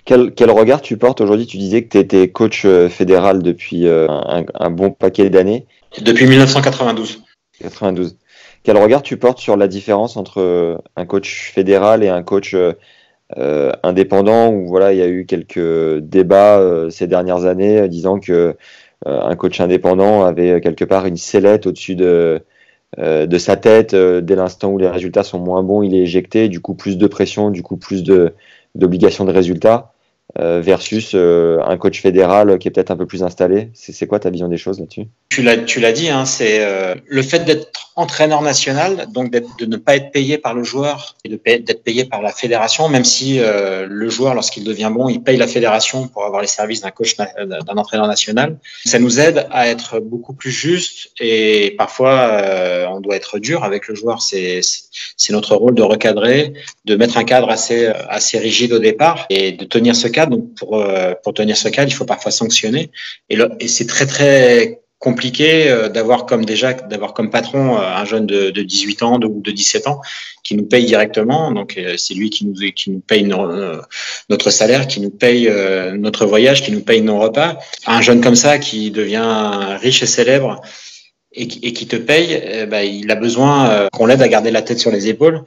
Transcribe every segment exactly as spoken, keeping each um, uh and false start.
Quel, quel regard tu portes aujourd'hui? Tu disais que tu étais coach euh, fédéral depuis euh, un, un bon paquet d'années, Depuis mille neuf cent quatre-vingt-douze. quatre-vingt-douze. Quel regard tu portes sur la différence entre euh, un coach fédéral et un coach euh, euh, indépendant où voilà, il y a eu quelques débats euh, ces dernières années euh, disant que euh, un coach indépendant avait euh, quelque part une sellette au-dessus de, euh, de sa tête euh, dès l'instant où les résultats sont moins bons, il est éjecté, du coup plus de pression, du coup plus de d'obligations de résultats euh, versus euh, un coach fédéral qui est peut-être un peu plus installé. C'est c'est quoi ta vision des choses là-dessus? Tu l'as, tu l'as dit, hein, c'est euh, le fait d'être entraîneur national, donc d'être, de ne pas être payé par le joueur et de payer, d'être payé par la fédération, même si euh, le joueur, lorsqu'il devient bon, il paye la fédération pour avoir les services d'un coach, d'un entraîneur national. Ça nous aide à être beaucoup plus juste et parfois euh, on doit être dur avec le joueur. C'est, c'est, c'est notre rôle de recadrer, de mettre un cadre assez, assez rigide au départ et de tenir ce cadre. Donc pour, euh, pour tenir ce cadre, il faut parfois sanctionner et, le, et c'est très très compliqué d'avoir comme déjà d'avoir comme patron un jeune de, de dix-huit ans ou de, de dix-sept ans qui nous paye directement. Donc c'est lui qui nous qui nous paye nos, notre salaire, qui nous paye notre voyage, qui nous paye nos repas. Un jeune comme ça qui devient riche et célèbre et qui, et qui te paye, eh ben, il a besoin qu'on l'aide à garder la tête sur les épaules.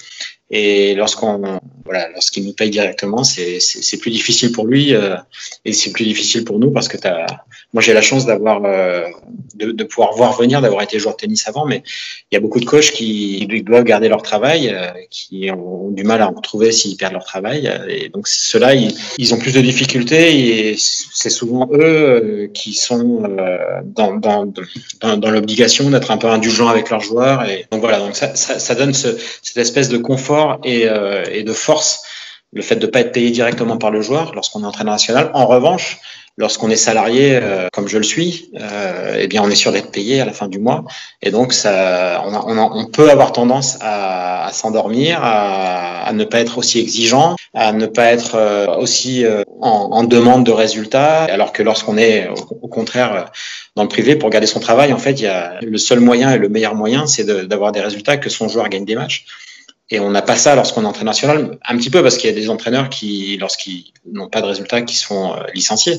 Et lorsqu'on, voilà, lorsqu'il nous paye directement, c'est, c'est, c'est plus difficile pour lui euh, et c'est plus difficile pour nous parce que t'as, moi j'ai la chance d'avoir, euh, de, de pouvoir voir venir, d'avoir été joueur de tennis avant, mais il y a beaucoup de coachs qui doivent garder leur travail, euh, qui ont, ont du mal à en retrouver s'ils perdent leur travail. Euh, et donc ceux-là, ils, ils ont plus de difficultés et c'est souvent eux euh, qui sont euh, dans, dans, dans, dans l'obligation d'être un peu indulgents avec leurs joueurs. Et donc voilà, donc ça, ça, ça donne ce, cette espèce de confort et, euh, et de force, le fait de ne pas être payé directement par le joueur lorsqu'on est entraîneur national. En revanche, lorsqu'on est salarié, euh, comme je le suis, euh, eh bien on est sûr d'être payé à la fin du mois. Et donc ça, on, a, on, a, on peut avoir tendance à, à s'endormir, à, à ne pas être aussi exigeant, à ne pas être euh, aussi euh, en, en demande de résultats. Alors que lorsqu'on est au, au contraire dans le privé, pour garder son travail, en fait, il y a le seul moyen et le meilleur moyen, c'est de, d'avoir des résultats, que son joueur gagne des matchs. Et on n'a pas ça lorsqu'on est entraîneur national, un petit peu parce qu'il y a des entraîneurs qui, lorsqu'ils n'ont pas de résultats, qui sont euh, licenciés,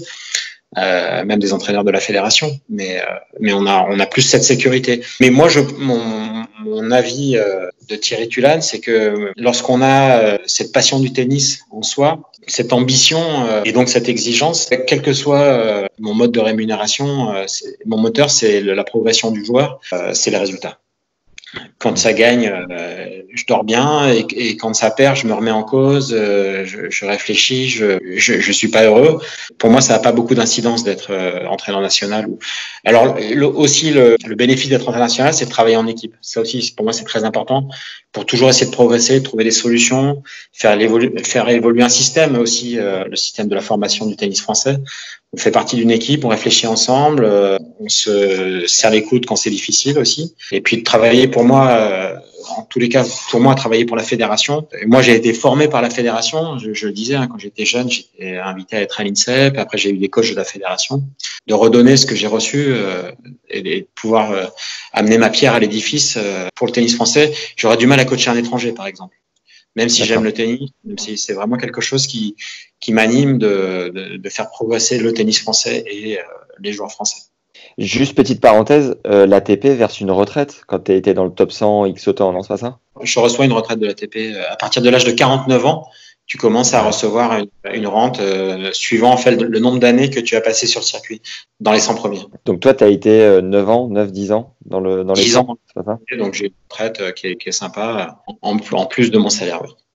euh, même des entraîneurs de la fédération. Mais, euh, mais on a, on a plus cette sécurité. Mais moi, je, mon, mon avis euh, de Thierry Tulane, c'est que lorsqu'on a euh, cette passion du tennis en soi, cette ambition euh, et donc cette exigence, quel que soit euh, mon mode de rémunération, euh, c'est, mon moteur, c'est le, la progression du joueur, euh, c'est les résultats. Quand ça gagne, euh, je dors bien et, et quand ça perd, je me remets en cause, euh, je, je réfléchis, je, je je suis pas heureux. Pour moi, ça n'a pas beaucoup d'incidence d'être euh, entraîneur national. Ou... Alors le, aussi le, le bénéfice d'être entraîneur national, c'est de travailler en équipe. Ça aussi, pour moi, c'est très important pour toujours essayer de progresser, de trouver des solutions, faire évoluer, faire évoluer un système aussi, euh, le système de la formation du tennis français. On fait partie d'une équipe, on réfléchit ensemble, euh, on se serre les coudes quand c'est difficile aussi. Et puis de travailler pour moi, euh, en tous les cas, pour moi, travailler pour la fédération. Et moi, j'ai été formé par la fédération. Je, je le disais, hein, quand j'étais jeune, j'étais invité à être à l'INSEP. Après, j'ai eu des coachs de la fédération. De redonner ce que j'ai reçu euh, et, et de pouvoir euh, amener ma pierre à l'édifice euh, pour le tennis français. J'aurais du mal à coacher un étranger, par exemple. Même si D'accord. J'aime le tennis, même si c'est vraiment quelque chose qui qui m'anime de, de, de faire progresser le tennis français et euh, les joueurs français. Juste petite parenthèse, euh, l'A T P verse une retraite quand tu as été dans le top cent X autant, non, c'est pas ça? Je reçois une retraite de l'A T P à partir de l'âge de quarante-neuf ans. Tu commences à recevoir une, une rente euh, suivant en fait le nombre d'années que tu as passé sur le circuit dans les cent premiers. Donc toi, tu as été euh, neuf ans, neuf dix ans dans le dans les dix ans. C'est pas ça? Donc j'ai une retraite euh, qui, est, qui est sympa en, en plus de mon salaire. Oui.